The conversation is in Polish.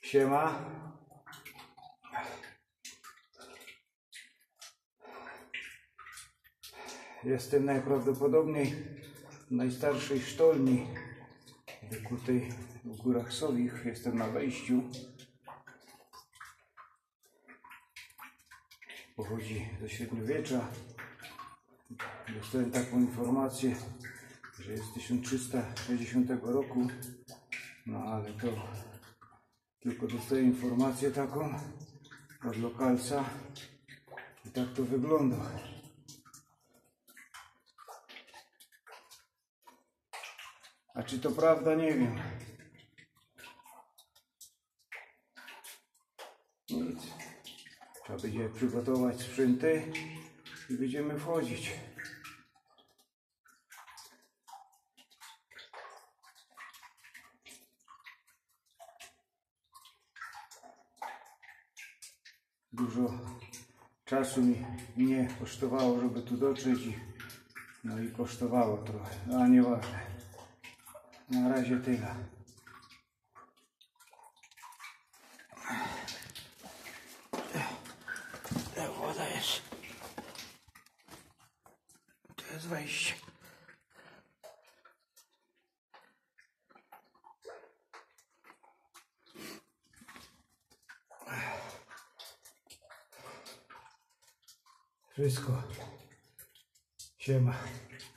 Siema. Jestem najprawdopodobniej w najstarszej sztolni wykutej w Górach Sowich. Jestem na wejściu. Pochodzi ze średniowiecza. Dostałem taką informację, że jest 1360 roku. No ale to tylko dostaję informację taką od lokalca i tak to wygląda. A czy to prawda, nie wiem. Nic. Trzeba będzie przygotować sprzęty i będziemy wchodzić. Dużo czasu mi nie kosztowało, żeby tu dotrzeć no i kosztowało trochę, a nieważne. Na razie tyle. Woda jest. To jest wejście. Wszystko. Siema.